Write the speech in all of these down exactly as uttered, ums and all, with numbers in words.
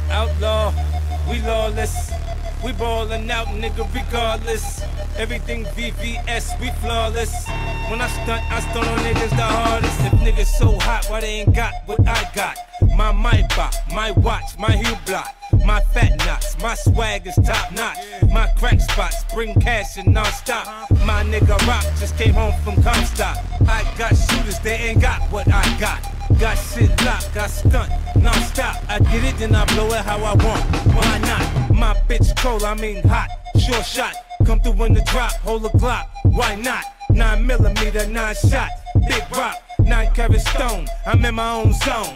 Outlaw, we lawless. We ballin' out, nigga, regardless. Everything V V S, we flawless. When I stunt, I stunt on niggas the hardest. If niggas so hot, why they ain't got what I got? My my bop, my watch, my heel block, my fat knots, my swag is top notch. My crack spots bring cash and non-stop. My nigga Rock just came home from Comstock. I got shooters, they ain't got what I got. Got shit locked, got stunt, non-stop. I get it, then I blow it how I want. Why not? My bitch cold, I mean hot, sure shot. Come through in the drop, hold a Glock, why not? Nine millimeter, nine shot, big rock, nine carat stone. I'm in my own zone.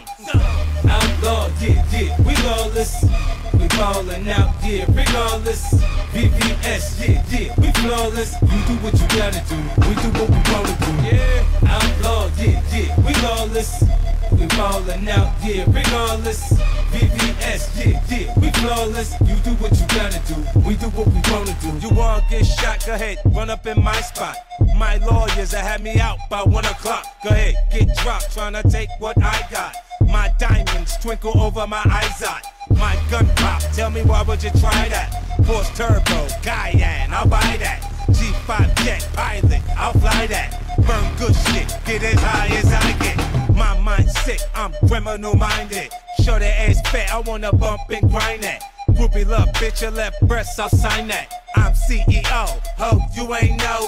Outlaw, yeah, yeah, we lawless. We ballin' out, yeah, regardless. V V S, yeah, yeah, we flawless. You do what you gotta do, we do what we wanna do. Yeah, outlaw, yeah, yeah, we lawless. We ballin' out, yeah, regardless. V V S, yeah, yeah, we flawless. You do what you gotta do, we do what we wanna do. You wanna get shot, go ahead, run up in my spot. My lawyers that had me out by one o'clock. Go ahead, get dropped, tryna take what I got. My diamonds twinkle over my eyes eye. My gun pop, tell me why would you try that? Force turbo, Cayenne, I'll buy that. G five jet pilot, I'll fly that. Burn good shit, get as high as I get. My mind's sick, I'm criminal minded. Show the ass fat, I wanna bump and grind that. Groupie love, bitch, your left breast, I'll sign that. I'm C E O, ho, you ain't know.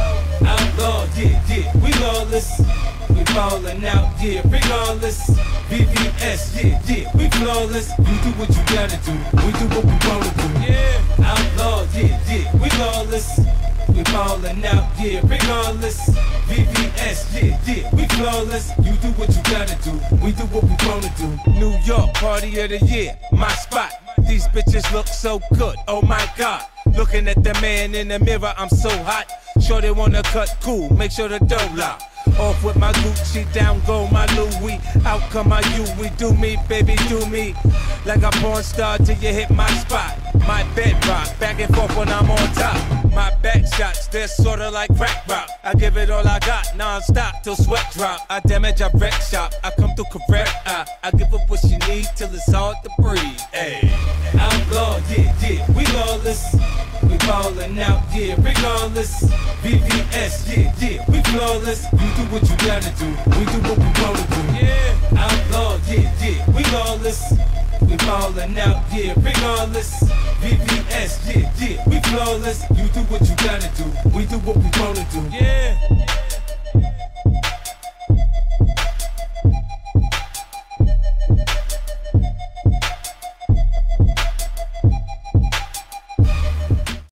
Outlaw, yeah, yeah, we lawless. We ballin' out, yeah, regardless. V V S, yeah, yeah, we flawless. You do what you gotta do, we do what we wanna do. Yeah, outlaw, yeah, yeah, we lawless. We ballin' out, yeah, regardless. V V S, yeah, yeah, we flawless. You do what you gotta do, we do what we wanna do. New York, party of the year, my spot. These bitches look so good, oh my God. Looking at the man in the mirror, I'm so hot. Sure they wanna cut cool, make sure the dough lock. Off with my Gucci, down go my Louis. Out come my you, we do me, baby, do me. Like a porn star till you hit my spot. My bedrock, back and forth when I'm on top. My back shots, they're sorta like crack rock. I give it all I got, non-stop till sweat drop. I damage, I wreck shop, I come through correct. I, I give her what she need till it's hard to breathe. Ay. Outlaw, yeah, yeah, we lawless. We ballin' out, yeah, regardless. V V S, yeah, yeah, we flawless. You do what you gotta do, we do what we wanna do. Yeah, outlaw, yeah, yeah, we lawless. We ballin' out, yeah, regardless. V V S, yeah, yeah, we flawless. You do what you gotta do, we do what we wanna do. Yeah.